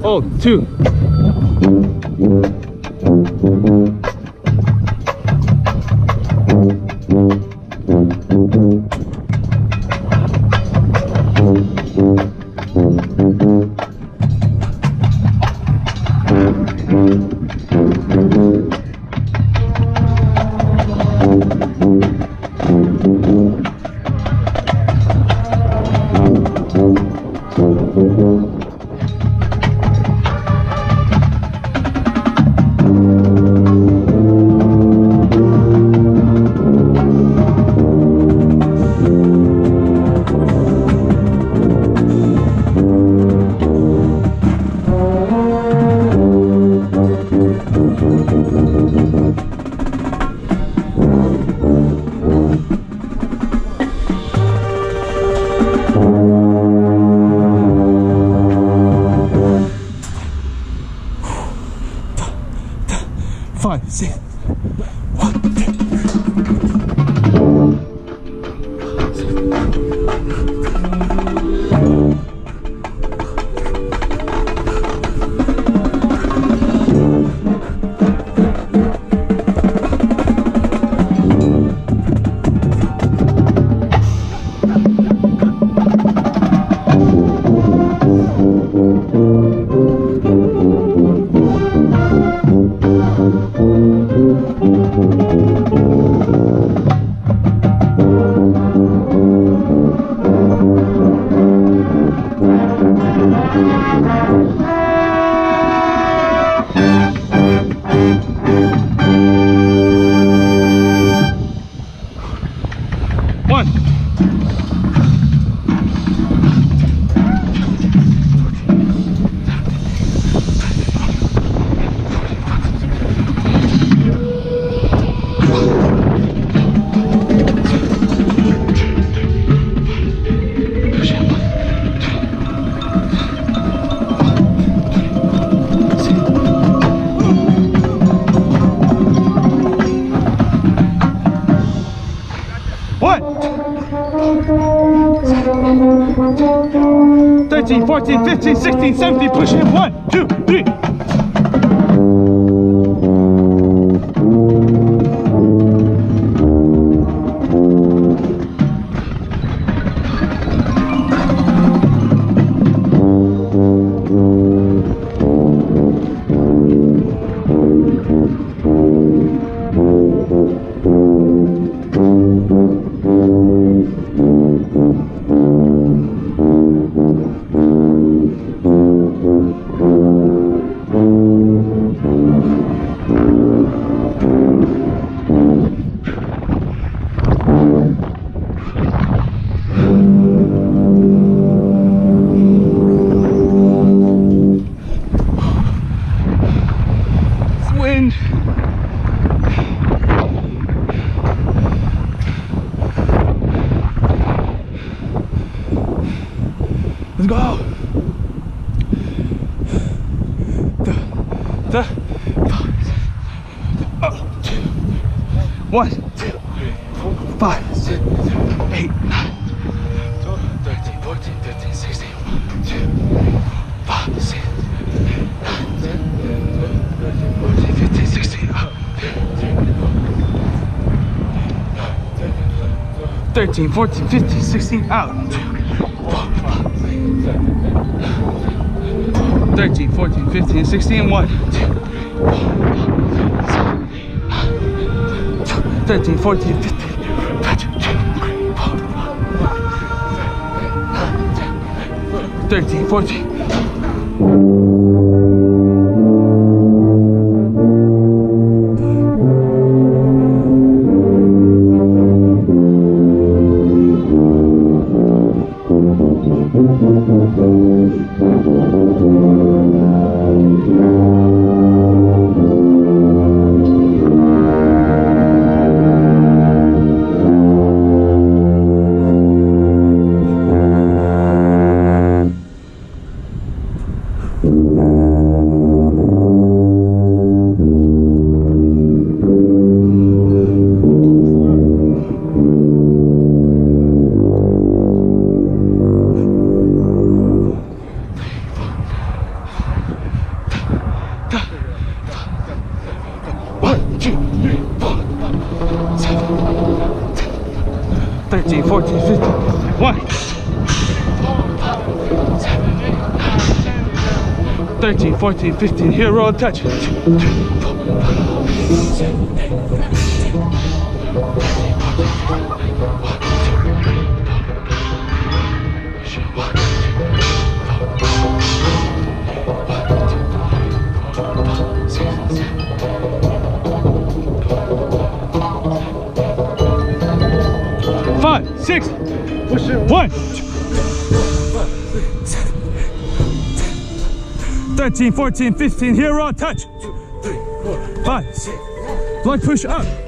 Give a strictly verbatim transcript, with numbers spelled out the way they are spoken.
hold, two. Five, six, one, two. One. thirteen, fourteen, fifteen, sixteen, seventeen, push him. One, two, three. Wind. Let's go. The, the, oh, two, one, two, three, four, five, six, seven, eight, nine, twelve, thirteen, fourteen, fifteen, sixteen, one, two, three, five, six, nine, ten, thirteen, fourteen, fifteen, sixteen, thirteen, fourteen, fifteen, sixteen, out. thirteen, fourteen, fifteen, sixteen, one, two, thirteen, fourteen, fifteen, thirteen, fourteen. thirteen, fourteen, fifteen. One. thirteen, fourteen, fifteen. Heel roll, touch. Two, three, four, five, six, seven, eight, nine, ten. Five, six, one, thirteen, fourteen, fifteen, heel roll, touch, five, blood push up,